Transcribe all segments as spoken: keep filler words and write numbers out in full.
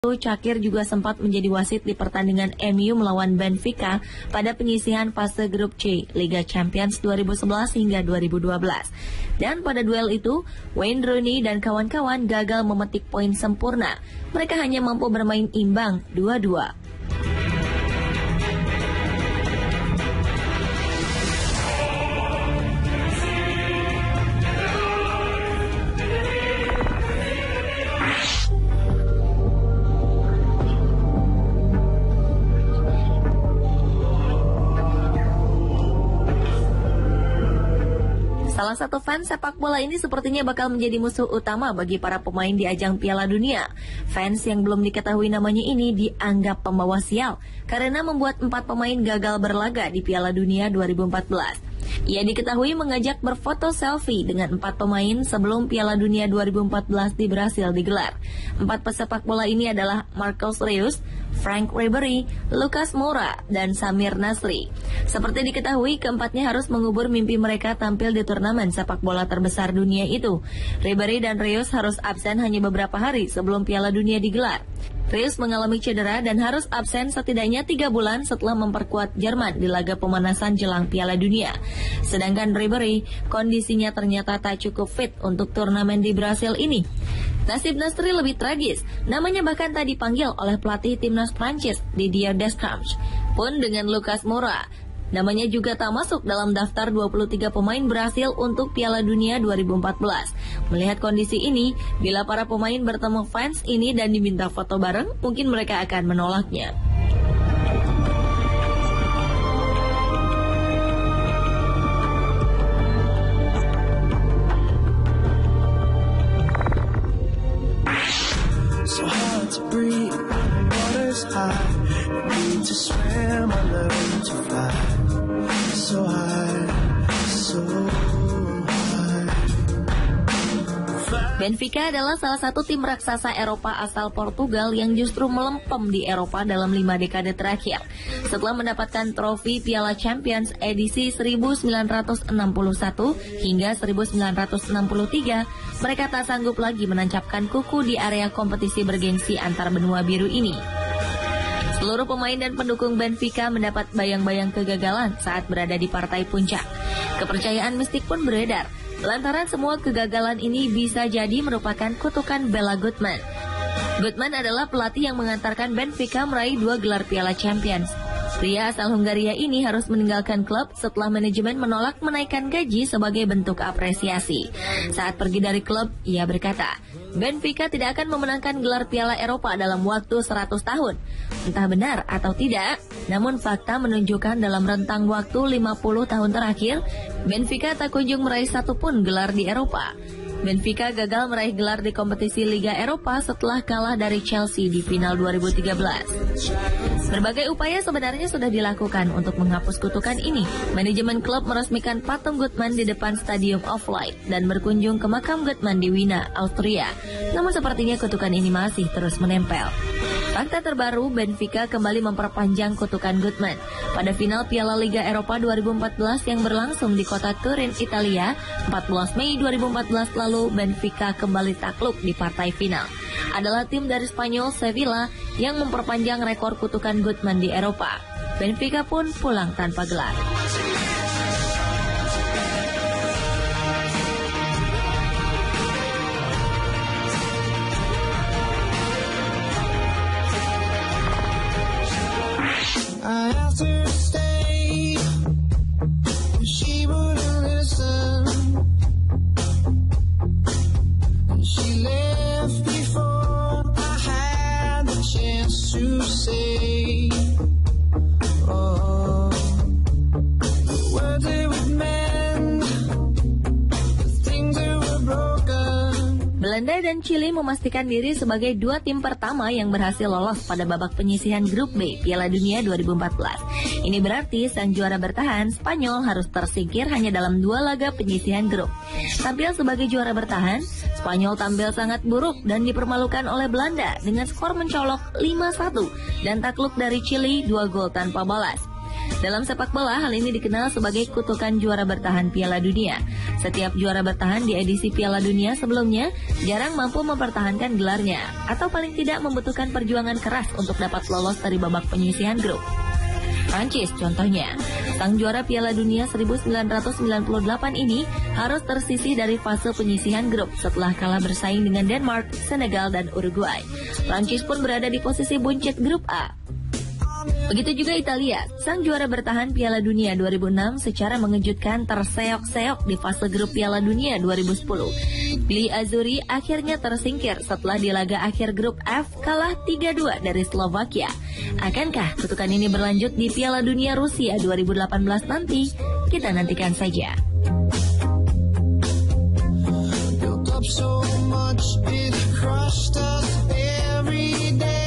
Cakir juga sempat menjadi wasit di pertandingan M U melawan Benfica pada penyisihan fase grup C Liga Champions dua ribu sebelas hingga dua ribu dua belas. Dan pada duel itu, Wayne Rooney dan kawan-kawan gagal memetik poin sempurna. Mereka hanya mampu bermain imbang dua dua. Salah satu fans sepak bola ini sepertinya bakal menjadi musuh utama bagi para pemain di ajang Piala Dunia. Fans yang belum diketahui namanya ini dianggap pembawa sial karena membuat empat pemain gagal berlaga di Piala Dunia dua ribu empat belas. Ia diketahui mengajak berfoto selfie dengan empat pemain sebelum Piala Dunia dua ribu empat belas di Brasil digelar. Empat pesepak bola ini adalah Marcus Reus, Frank Ribery, Lucas Moura, dan Samir Nasri. Seperti diketahui, keempatnya harus mengubur mimpi mereka tampil di turnamen sepak bola terbesar dunia itu. Ribery dan Reus harus absen hanya beberapa hari sebelum Piala Dunia digelar. Reus mengalami cedera dan harus absen setidaknya tiga bulan setelah memperkuat Jerman di laga pemanasan jelang Piala Dunia. Sedangkan Ribery kondisinya ternyata tak cukup fit untuk turnamen di Brasil ini. Nasib Nasri lebih tragis, namanya bahkan tak dipanggil oleh pelatih timnas Prancis Didier Deschamps. Pun dengan Lucas Moura, namanya juga tak masuk dalam daftar dua puluh tiga pemain Brasil untuk Piala Dunia dua ribu empat belas. Melihat kondisi ini, bila para pemain bertemu fans ini dan diminta foto bareng, mungkin mereka akan menolaknya. So hard to breathe, water's high. Need to swim, I learn to fly. So high, so high. Benfica adalah salah satu tim raksasa Eropa asal Portugal yang justru melempem di Eropa dalam lima dekade terakhir. Setelah mendapatkan trofi Piala Champions edisi seribu sembilan ratus enam puluh satu hingga seribu sembilan ratus enam puluh tiga, mereka tak sanggup lagi menancapkan kuku di area kompetisi bergengsi antar benua biru ini. Seluruh pemain dan pendukung Benfica mendapat bayang-bayang kegagalan saat berada di partai puncak. Kepercayaan mistik pun beredar, lantaran semua kegagalan ini bisa jadi merupakan kutukan Bela Goodman. Goodman adalah pelatih yang mengantarkan Benfica meraih dua gelar Piala Champions. Pria asal Hungaria ini harus meninggalkan klub setelah manajemen menolak menaikkan gaji sebagai bentuk apresiasi. Saat pergi dari klub, ia berkata, Benfica tidak akan memenangkan gelar Piala Eropa dalam waktu seratus tahun. Entah benar atau tidak, namun fakta menunjukkan dalam rentang waktu lima puluh tahun terakhir, Benfica tak kunjung meraih satupun gelar di Eropa. Benfica gagal meraih gelar di kompetisi Liga Eropa setelah kalah dari Chelsea di final dua ribu tiga belas. Berbagai upaya sebenarnya sudah dilakukan untuk menghapus kutukan ini. Manajemen klub meresmikan patung Goodman di depan Stadium of Light dan berkunjung ke makam Goodman di Wina, Austria. Namun sepertinya kutukan ini masih terus menempel. Fakta terbaru, Benfica kembali memperpanjang kutukan Goodman. Pada final Piala Liga Eropa dua ribu empat belas yang berlangsung di kota Turin, Italia, empat belas Mei dua ribu empat belas lalu, Benfica kembali takluk di partai final. Adalah tim dari Spanyol Sevilla yang memperpanjang rekor kutukan Goodman di Eropa. Benfica pun pulang tanpa gelar. I asked her to stay, she wouldn't listen. She left before I had the chance to say, oh, the words they would mend, the things that were broken. Belanda dan Chili memastikan diri sebagai dua tim pertama yang berhasil lolos pada babak penyisihan grup B Piala Dunia dua ribu empat belas. Ini berarti sang juara bertahan, Spanyol, harus tersingkir hanya dalam dua laga penyisihan grup. Tampil sebagai juara bertahan, Spanyol tampil sangat buruk dan dipermalukan oleh Belanda dengan skor mencolok lima satu dan takluk dari Chili dua gol tanpa balas. Dalam sepak bola, hal ini dikenal sebagai kutukan juara bertahan Piala Dunia. Setiap juara bertahan di edisi Piala Dunia sebelumnya jarang mampu mempertahankan gelarnya, atau paling tidak membutuhkan perjuangan keras untuk dapat lolos dari babak penyisihan grup. Prancis contohnya, sang juara Piala Dunia seribu sembilan ratus sembilan puluh delapan ini harus tersisih dari fase penyisihan grup setelah kalah bersaing dengan Denmark, Senegal, dan Uruguay. Prancis pun berada di posisi buncit grup A. Begitu juga Italia, sang juara bertahan Piala Dunia dua ribu enam secara mengejutkan terseok-seok di fase grup Piala Dunia dua ribu sepuluh. Gli Azzurri akhirnya tersingkir setelah di laga akhir grup F kalah tiga dua dari Slovakia. Akankah kutukan ini berlanjut di Piala Dunia Rusia dua ribu delapan belas nanti? Kita nantikan saja. Built up so much, it crushed us every day.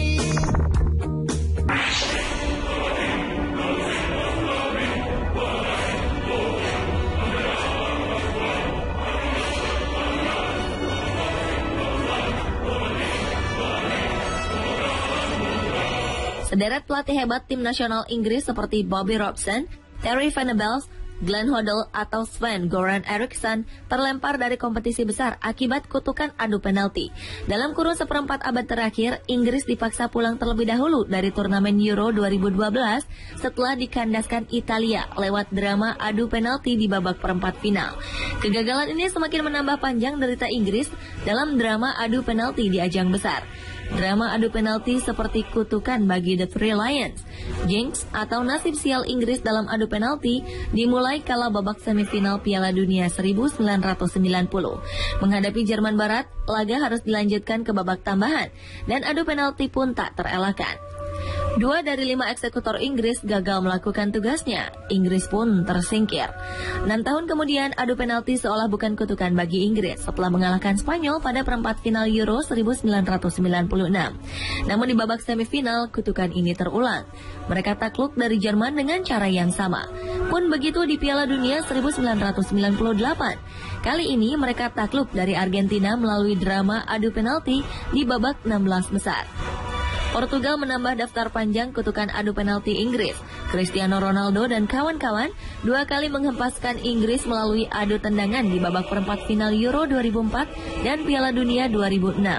Sederet pelatih hebat tim nasional Inggris seperti Bobby Robson, Terry Venables, Glenn Hoddle atau Sven-Goran Eriksson terlempar dari kompetisi besar akibat kutukan adu penalti. Dalam kurun seperempat abad terakhir, Inggris dipaksa pulang terlebih dahulu dari turnamen Euro dua ribu dua belas setelah dikandaskan Italia lewat drama adu penalti di babak perempat final. Kegagalan ini semakin menambah panjang derita Inggris dalam drama adu penalti di ajang besar. Drama adu penalti seperti kutukan bagi The Three Lions, jinx atau nasib sial Inggris dalam adu penalti dimulai kala babak semifinal Piala Dunia seribu sembilan ratus sembilan puluh. Menghadapi Jerman Barat, laga harus dilanjutkan ke babak tambahan dan adu penalti pun tak terelakkan. Dua dari lima eksekutor Inggris gagal melakukan tugasnya. Inggris pun tersingkir. Enam tahun kemudian, adu penalti seolah bukan kutukan bagi Inggris setelah mengalahkan Spanyol pada perempat final Euro seribu sembilan ratus sembilan puluh enam. Namun di babak semifinal, kutukan ini terulang. Mereka takluk dari Jerman dengan cara yang sama. Pun begitu di Piala Dunia seribu sembilan ratus sembilan puluh delapan. Kali ini mereka takluk dari Argentina melalui drama adu penalti di babak enam belas besar. Portugal menambah daftar panjang kutukan adu penalti Inggris. Cristiano Ronaldo dan kawan-kawan dua kali menghempaskan Inggris melalui adu tendangan di babak perempat final Euro dua ribu empat dan Piala Dunia dua ribu enam.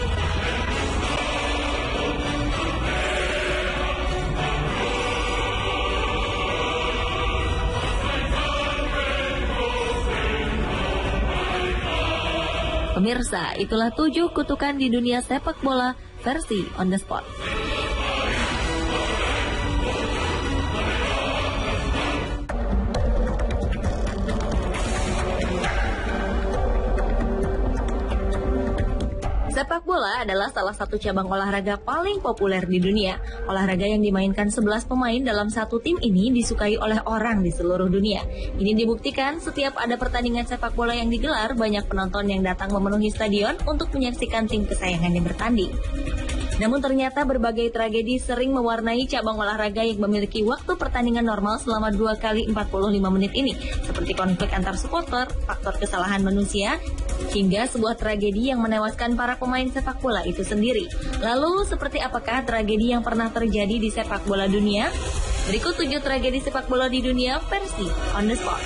Pemirsa, itulah tujuh kutukan di dunia sepak bola versi On The Spot. Sepak bola adalah salah satu cabang olahraga paling populer di dunia. Olahraga yang dimainkan sebelas pemain dalam satu tim ini disukai oleh orang di seluruh dunia. Ini dibuktikan setiap ada pertandingan sepak bola yang digelar, banyak penonton yang datang memenuhi stadion untuk menyaksikan tim kesayangannya bertanding. Namun ternyata berbagai tragedi sering mewarnai cabang olahraga yang memiliki waktu pertandingan normal selama dua kali empat puluh lima menit ini, seperti konflik antar supporter, faktor kesalahan manusia, hingga sebuah tragedi yang menewaskan para pemain sepak bola itu sendiri. Lalu, seperti apakah tragedi yang pernah terjadi di sepak bola dunia? Berikut tujuh tragedi sepak bola di dunia versi On The Spot.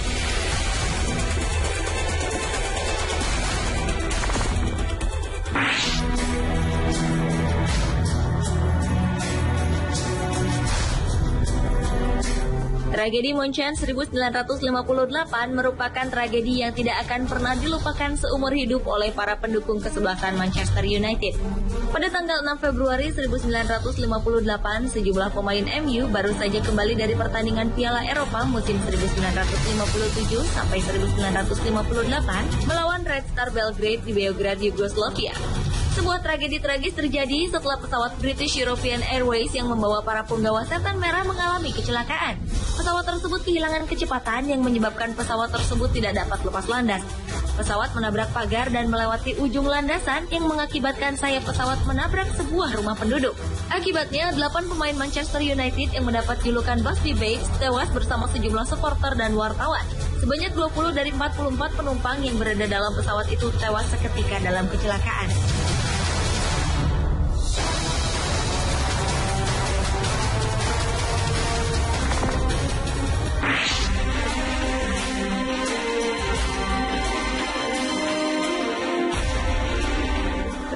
Tragedi Munchen seribu sembilan ratus lima puluh delapan merupakan tragedi yang tidak akan pernah dilupakan seumur hidup oleh para pendukung kesebelasan Manchester United. Pada tanggal enam Februari seribu sembilan ratus lima puluh delapan, sejumlah pemain M U baru saja kembali dari pertandingan Piala Eropa musim seribu sembilan ratus lima puluh tujuh sampai seribu sembilan ratus lima puluh delapan melawan Red Star Belgrade di Beograd, Yugoslavia. Sebuah tragedi tragis terjadi setelah pesawat British European Airways yang membawa para punggawa setan merah mengalami kecelakaan. Pesawat tersebut kehilangan kecepatan yang menyebabkan pesawat tersebut tidak dapat lepas landas. Pesawat menabrak pagar dan melewati ujung landasan yang mengakibatkan sayap pesawat menabrak sebuah rumah penduduk. Akibatnya, delapan pemain Manchester United yang mendapat julukan Busby Babes tewas bersama sejumlah supporter dan wartawan. Sebanyak dua puluh dari empat puluh empat penumpang yang berada dalam pesawat itu tewas seketika dalam kecelakaan.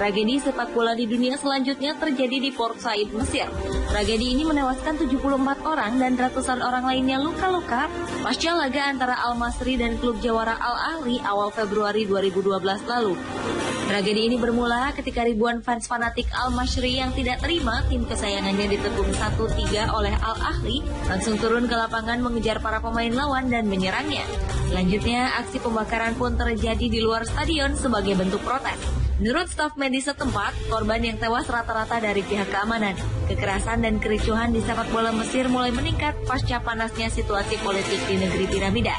Tragedi sepak bola di dunia selanjutnya terjadi di Port Said, Mesir. Tragedi ini menewaskan tujuh puluh empat orang dan ratusan orang lainnya luka-luka pasca laga antara Al Masry dan klub jawara Al Ahly awal Februari dua ribu dua belas lalu. Tragedi ini bermula ketika ribuan fans fanatik Al Masry yang tidak terima tim kesayangannya ditekung satu tiga oleh Al Ahly langsung turun ke lapangan mengejar para pemain lawan dan menyerangnya. Selanjutnya, aksi pembakaran pun terjadi di luar stadion sebagai bentuk protes. Menurut staf medis setempat, korban yang tewas rata-rata dari pihak keamanan. Kekerasan dan kericuhan di sepak bola Mesir mulai meningkat pasca panasnya situasi politik di negeri piramida.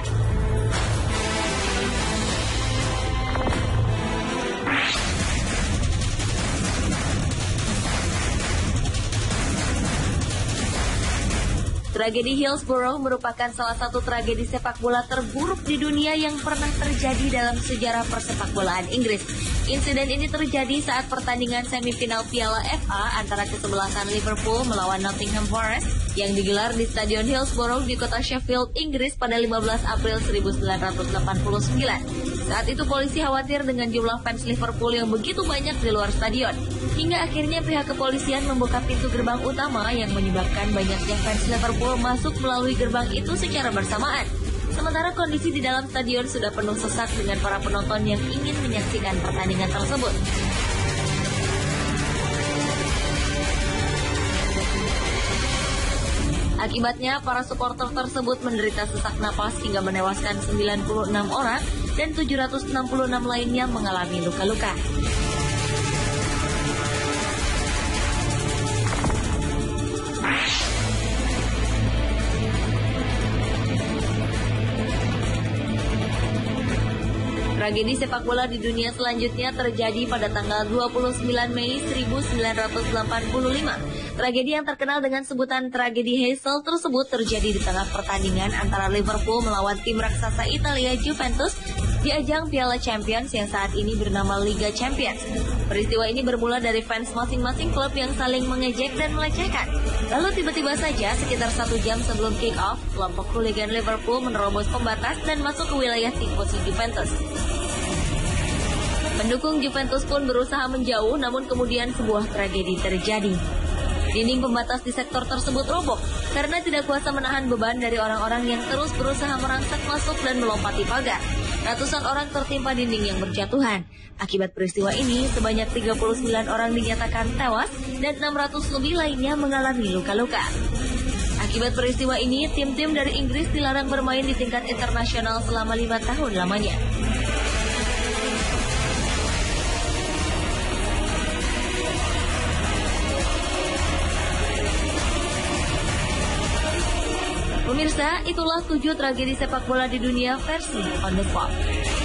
Tragedi Hillsborough merupakan salah satu tragedi sepak bola terburuk di dunia yang pernah terjadi dalam sejarah persepakbolaan Inggris. Insiden ini terjadi saat pertandingan semifinal Piala F A antara kesebelasan Liverpool melawan Nottingham Forest yang digelar di Stadion Hillsborough di kota Sheffield, Inggris pada lima belas April seribu sembilan ratus delapan puluh sembilan. Saat itu polisi khawatir dengan jumlah fans Liverpool yang begitu banyak di luar stadion. Hingga akhirnya pihak kepolisian membuka pintu gerbang utama yang menyebabkan banyaknya fans Liverpool masuk melalui gerbang itu secara bersamaan. Sementara kondisi di dalam stadion sudah penuh sesak dengan para penonton yang ingin menyaksikan pertandingan tersebut. Akibatnya, para supporter tersebut menderita sesak napas hingga menewaskan sembilan puluh enam orang dan tujuh ratus enam puluh enam lainnya mengalami luka-luka. Tragedi sepak bola di dunia selanjutnya terjadi pada tanggal dua puluh sembilan Mei seribu sembilan ratus delapan puluh lima. Tragedi yang terkenal dengan sebutan tragedi Heysel tersebut terjadi di tengah pertandingan antara Liverpool melawan tim raksasa Italia Juventus di ajang Piala Champions yang saat ini bernama Liga Champions. Peristiwa ini bermula dari fans masing-masing klub yang saling mengejek dan melecehkan. Lalu tiba-tiba saja sekitar satu jam sebelum kick-off, kelompok hooligan Liverpool menerobos pembatas dan masuk ke wilayah tifosi Juventus. Pendukung Juventus pun berusaha menjauh, namun kemudian sebuah tragedi terjadi. Dinding pembatas di sektor tersebut roboh karena tidak kuasa menahan beban dari orang-orang yang terus berusaha merangsek masuk dan melompati pagar. Ratusan orang tertimpa dinding yang berjatuhan. Akibat peristiwa ini, sebanyak tiga puluh sembilan orang dinyatakan tewas dan enam ratus lebih lainnya mengalami luka-luka. Akibat peristiwa ini, tim-tim dari Inggris dilarang bermain di tingkat internasional selama lima tahun lamanya. Pemirsa, itulah tujuh tragedi sepak bola di dunia versi On The Spot.